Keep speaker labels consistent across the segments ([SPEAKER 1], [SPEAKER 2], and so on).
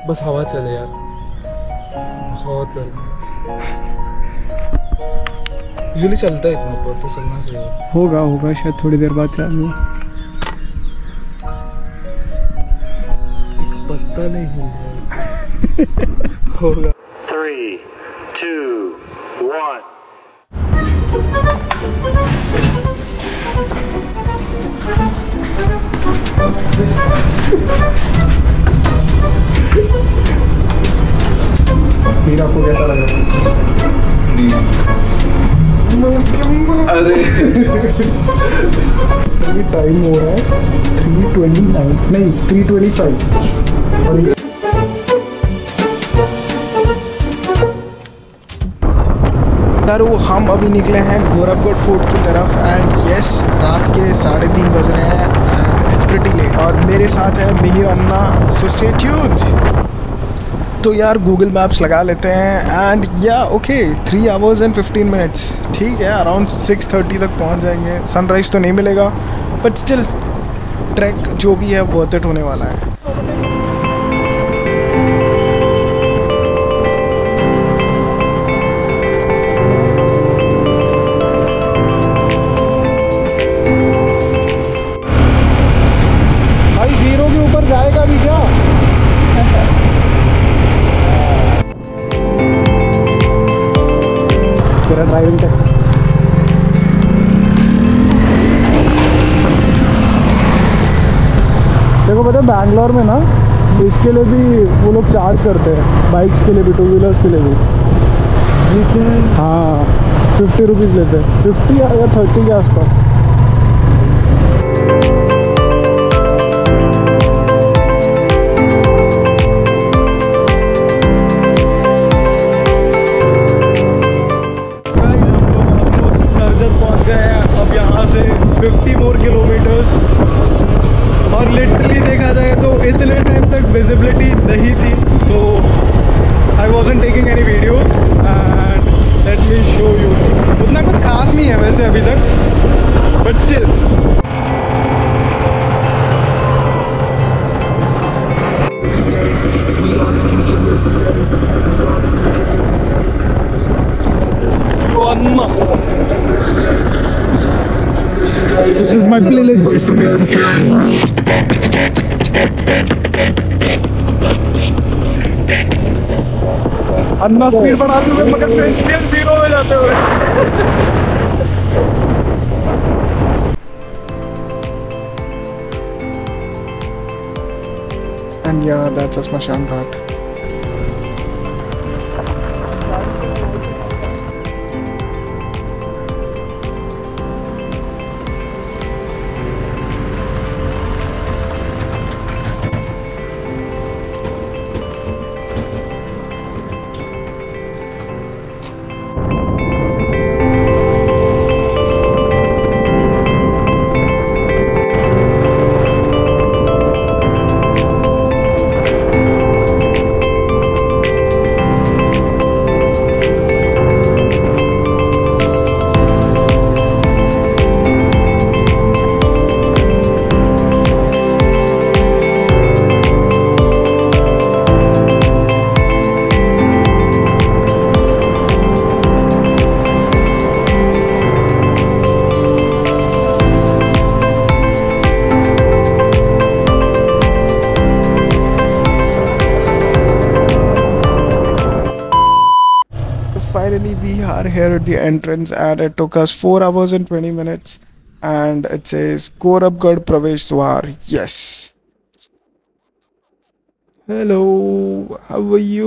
[SPEAKER 1] बस हवा चले यार, बहुत गर्मी। यूजुअली चलता है इतना ऊपर तो चलना चाहिए।
[SPEAKER 2] होगा शायद थोड़ी देर बाद चालू।
[SPEAKER 1] एक पत्ता नहीं हिल रहा होगा।
[SPEAKER 3] 3, 2, 1
[SPEAKER 2] फिर आपको कैसा लगा?
[SPEAKER 1] अरे
[SPEAKER 2] अभी टाइम हो रहा है 3:29 नहीं 3:25 और ये यारो हम अभी निकले हैं गोरखगढ़ फोर्ट की तरफ एंड यस रात के 3:30 बज रहे हैं एंड इट्स प्रीटी लेट और मेरे साथ है Mihir anna, so stay tuned. तो यार गूगल मैप्स लगा लेते हैं एंड या ओके 3 hours and 15 minutes ठीक है, अराउंड 6:30 तक पहुंच जाएंगे। सनराइज़ तो नहीं मिलेगा बट स्टिल ट्रैक जो भी है वर्थ इट होने वाला है। भाई 0 के ऊपर जाएगा भी क्या? तेरा ड्राइविंग टेस्ट देखो पता है बैंगलोर में ना इसके लिए भी वो लोग चार्ज करते हैं, बाइक्स के लिए भी, 2 व्हीलर्स के लिए भी। हाँ 50 रुपीज़ लेते हैं, 50 या 30 के आसपास। पहुंच गए हैं अब यहाँ से 50 more किलोमीटर्स और लिटरली देखा जाए तो इतने टाइम तक विजिबिलिटी नहीं थी तो I wasn't taking any videos and let me show you. उतना कुछ खास नहीं है वैसे अभी तक but still This is my playlist. Anna speed बढ़ाते हुए मगर ट्रेन स्टिल 0 में जाते हुए। And yeah, that's a Smashan Ghat. Finally we are here at the entrance and it took us 4 hours and 20 minutes and it says Gorakhgarh Pravesh Dwar. Yes. Hello, how are you?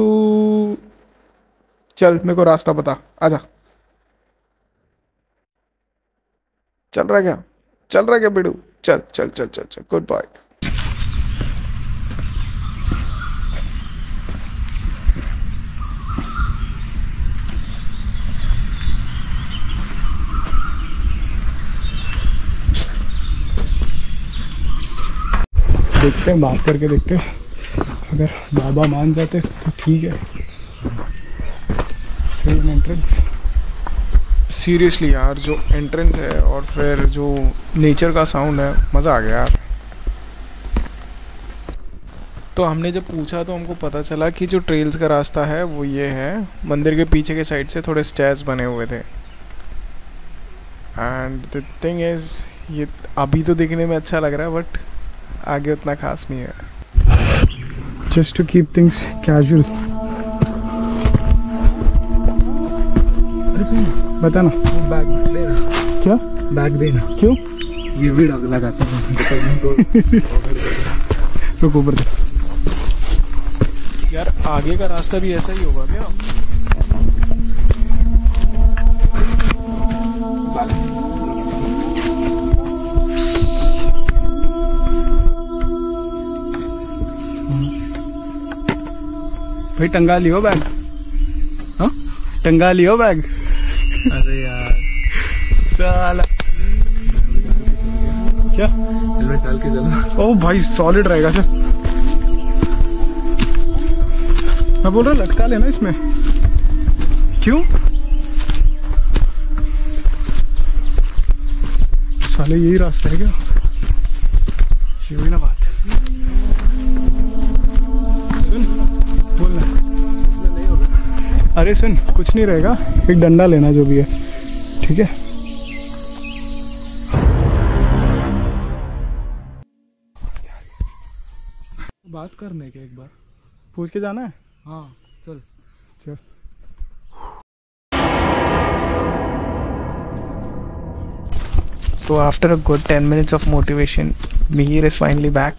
[SPEAKER 2] चल मेरे को रास्ता बता, आजा। चल रहा क्या बिड़ू? चल चल चल चल चल, गुड बाय। देखते हैं, बात करके देखते हैं, अगर बाबा मान जाते तो ठीक है। Same entrance. सीरियसली यार जो एंट्रेंस है और फिर जो नेचर का साउंड है, मज़ा आ गया यार। तो हमने जब पूछा तो हमको पता चला कि जो ट्रेल्स का रास्ता है वो ये है, मंदिर के पीछे के साइड से थोड़े स्टेयर्स बने हुए थे। एंड द थिंग इज़ ये अभी तो दिखने में अच्छा लग रहा है बट आगे उतना खास नहीं है।
[SPEAKER 1] Just to keep things casual. बता ना,
[SPEAKER 2] बैग देना।
[SPEAKER 1] क्या
[SPEAKER 2] बैग देना?
[SPEAKER 1] क्यों?
[SPEAKER 2] ये भी लगाते हैं
[SPEAKER 1] तो ऊपर
[SPEAKER 2] यार आगे का रास्ता भी ऐसा ही होगा क्या?
[SPEAKER 1] भाई टंगा लियो बैग। हाँ टंगा लियो बैग।
[SPEAKER 2] अरे यार
[SPEAKER 1] साला क्या
[SPEAKER 2] हेलमेट डाल के चलो।
[SPEAKER 1] ओ भाई सॉलिड रहेगा सर। मैं बोल रहा लटका लेना इसमें। क्यों? साले यही रास्ता है क्या? ये हुई ना बात। सुन बोलना। अरे सुन कुछ नहीं रहेगा, एक डंडा लेना जो भी है, ठीक है?
[SPEAKER 2] बात करने के एक बार
[SPEAKER 1] पूछ के जाना है।
[SPEAKER 2] हाँ चल
[SPEAKER 1] चल।
[SPEAKER 2] So after a good 10 minutes of motivation, Mihir is finally back.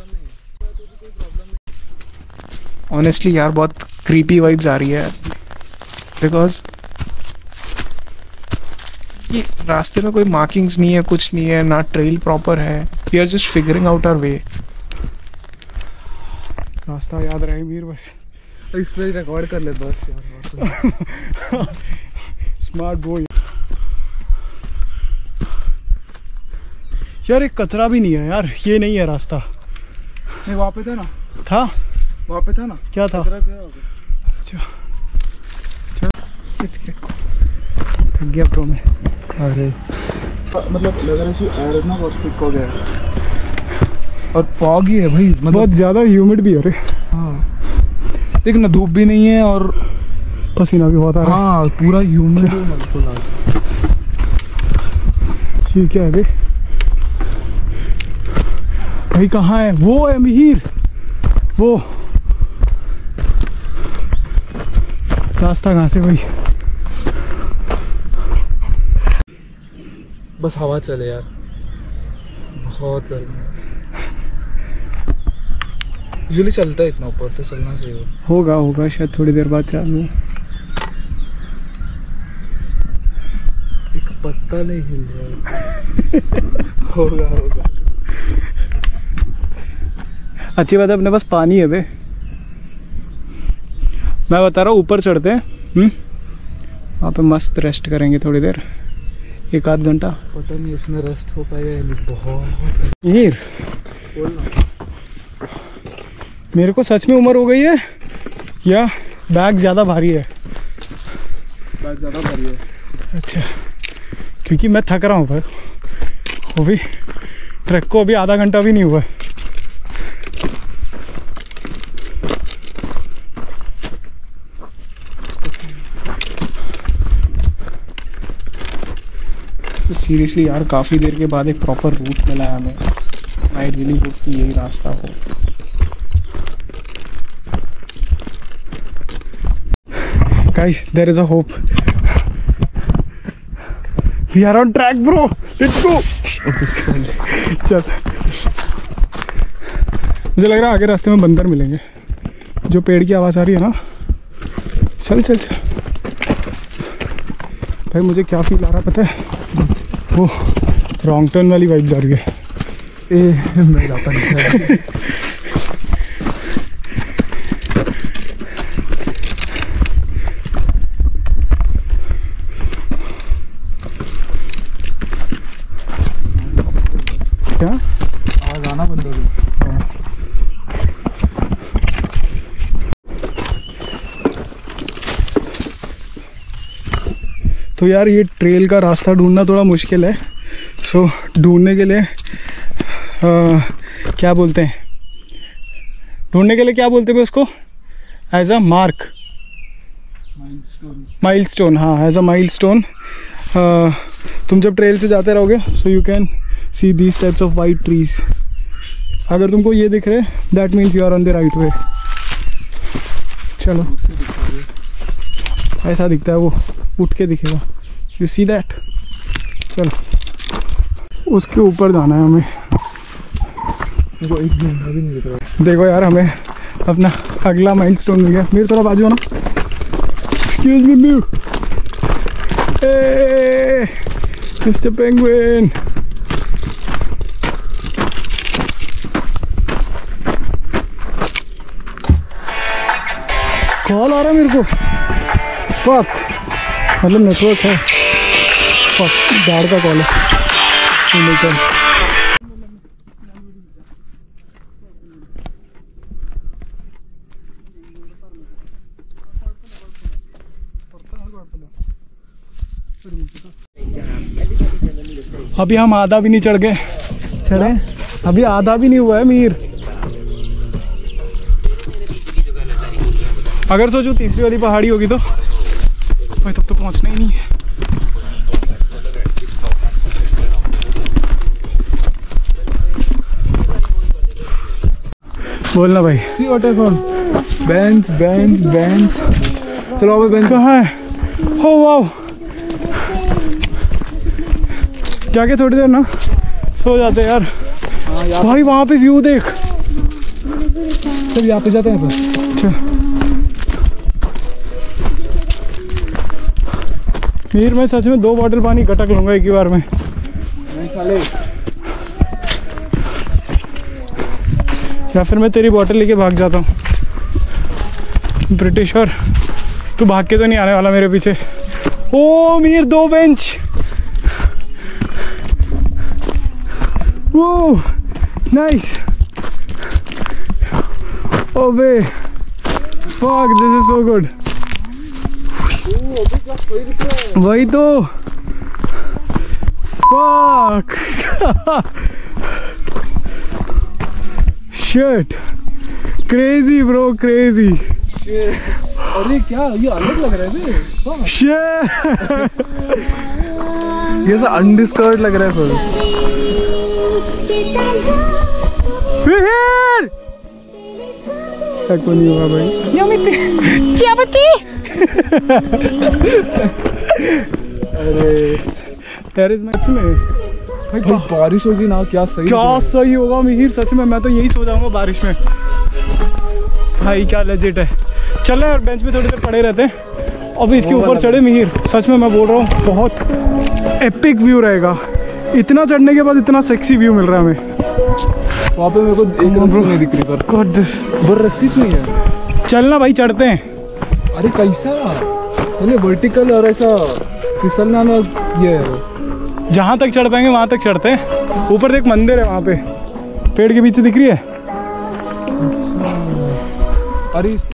[SPEAKER 2] Honestly यार बहुत creepy vibes आ रही है because ये रास्ते में कोई markings नहीं है, कुछ नहीं है, ना trail proper है. We are just figuring out our way.
[SPEAKER 1] रास्ता याद रहे मीर बस।
[SPEAKER 2] इस पे रिकॉर्ड कर ले बस यार।
[SPEAKER 1] Smart boy. यार एक कचरा भी नहीं है यार, ये नहीं है रास्ता।
[SPEAKER 2] नहीं वहाँ पे था ना,
[SPEAKER 1] था
[SPEAKER 2] वहाँ पे था ना,
[SPEAKER 1] क्या था?
[SPEAKER 2] अच्छा
[SPEAKER 1] थक गया प्रो में।
[SPEAKER 2] अरे मतलब लग रहा है कि एयर ना बहुत थिक हो गया और फॉग ही है भाई, मतलब
[SPEAKER 1] बहुत ज़्यादा ह्यूमिड भी है। अरे
[SPEAKER 2] हाँ देख ना, धूप भी नहीं है और
[SPEAKER 1] पसीना भी बहुत आ रहा है।
[SPEAKER 2] हाँ पूरा ह्यूमिड है बिल्कुल।
[SPEAKER 1] ये क्या है भाई? कहाँ है वो? है मिहिर वो रास्ता कहाँ से भाई?
[SPEAKER 2] बस हवा चले यार, बहुत गर्मी। यूजुअली चलता है इतना ऊपर तो चलना चाहिए।
[SPEAKER 1] होगा शायद थोड़ी देर बाद चालू।
[SPEAKER 2] एक पत्ता नहीं हिल रहा है। होगा
[SPEAKER 1] अच्छी बात है, अपने पास पानी है बे। मैं बता रहा हूँ ऊपर चढ़ते हैं, वहाँ पे मस्त रेस्ट करेंगे थोड़ी देर, 1-8 घंटा।
[SPEAKER 2] पता नहीं इसमें रेस्ट हो पाएगा या नहीं। बहुत
[SPEAKER 1] मीर मेरे को सच में उम्र हो गई है या बैग ज़्यादा भारी है?
[SPEAKER 2] बैग ज़्यादा भारी है।
[SPEAKER 1] अच्छा, क्योंकि मैं थक रहा हूँ भाई, वो भी ट्रैक को अभी आधा घंटा भी नहीं हुआ है।
[SPEAKER 2] तो सीरियसली यार काफ़ी देर के बाद एक प्रॉपर रूट मिला है हमें। आई रियली होप कि यही रास्ता हो।
[SPEAKER 1] Guys, there is a hope. We are on track, bro. Let's go. चल, मुझे लग रहा है आगे रास्ते में बंदर मिलेंगे। जो पेड़ की आवाज़ आ रही है ना, चल चल चल। भाई मुझे क्या फील आ रहा पता है? वो रॉन्ग टर्न वाली वाइब जा रही है।
[SPEAKER 2] मैं जाता नहीं।
[SPEAKER 1] क्या
[SPEAKER 2] आवाज़ आना बंद हो गई।
[SPEAKER 1] तो यार ये ट्रेल का रास्ता ढूंढना थोड़ा मुश्किल है। सो ढूंढने के लिए क्या बोलते हैं, ढूंढने के लिए क्या बोलते हैं उसको? As a mark, milestone. हाँ, एज अ माइलस्टोन। तुम जब ट्रेल से जाते रहोगे so you can see these types of white trees. अगर तुमको ये दिख रहे that means you are on the right way. चलो, ऐसा दिखता है वो, उठ के दिखेगा। You see that? चलो, उसके ऊपर जाना है हमें। देखो यार, हमें अपना अगला माइलस्टोन मिल गया। मेरे थोड़ा बाजू हो ना। Excuse me new, mister penguin. Call आ रहा है मेरे को। फक, मतलब नेटवर्क है। फक, गाड़ का कॉल है। अभी हम आधा भी नहीं चढ़े। अभी आधा भी नहीं हुआ है मीर। अगर सोचो तीसरी वाली पहाड़ी होगी तो भाई तब तो पहुंचना ही नहीं है। बोलना भाई।
[SPEAKER 4] See waterfall, bench bench bench. चलो अभी बेंच
[SPEAKER 1] कहाँ है? हो वाओ, जाके थोड़ी देर ना सो जाते यार। भाई वहाँ पे व्यू देख।
[SPEAKER 4] सब यहाँ पे जाते हैं बस।
[SPEAKER 1] मीर, मैं सच में 2 बॉटल पानी गटक लूंगा एक ही बार में।
[SPEAKER 4] नहीं साले,
[SPEAKER 1] या फिर मैं तेरी बॉटल लेके भाग जाता हूँ। ब्रिटिश, और तू भाग के तो नहीं आने वाला मेरे पीछे। ओ मीर, 2 बेंच। वो नाइस। ओबे, fuck, this is so good. वही तो, fuck. Shit, crazy bro, crazy.
[SPEAKER 4] अरे क्या ये अलग लग रहा है।
[SPEAKER 1] शिट,
[SPEAKER 4] ये सब अनडिस्कवर्ड लग रहा है फिर।
[SPEAKER 1] को नहीं हुआ भाई। अरे टेरिस मैच में
[SPEAKER 4] भाई बारिश होगी ना, क्या सही,
[SPEAKER 1] क्या सही होगा मिहिर। सच में मैं तो यही सो जाऊंगा बारिश में भाई। क्या लेजिट है। चल रहे और बेंच पे थोड़ी देर पड़े रहते हैं। अभी इसके ऊपर चढ़े मिहिर, सच में मैं बोल रहा हूँ बहुत एपिक व्यू रहेगा। इतना चढ़ने के बाद इतना सेक्सी व्यू मिल रहा है हमें।
[SPEAKER 4] वहाँ पे मेरे को एक रस्सी नहीं दिख रही पर।
[SPEAKER 1] गॉड दिस,
[SPEAKER 4] बर रस्सी नहीं है।
[SPEAKER 1] चलना भाई, चढ़ते हैं।
[SPEAKER 4] अरे कैसा, मैंने वर्टिकल और ऐसा फिसलना ना, ये है।
[SPEAKER 1] जहाँ तक चढ़ पाएंगे वहाँ तक चढ़ते हैं। ऊपर एक मंदिर है वहाँ पे, पेड़ के पीछे दिख रही है।
[SPEAKER 4] अरे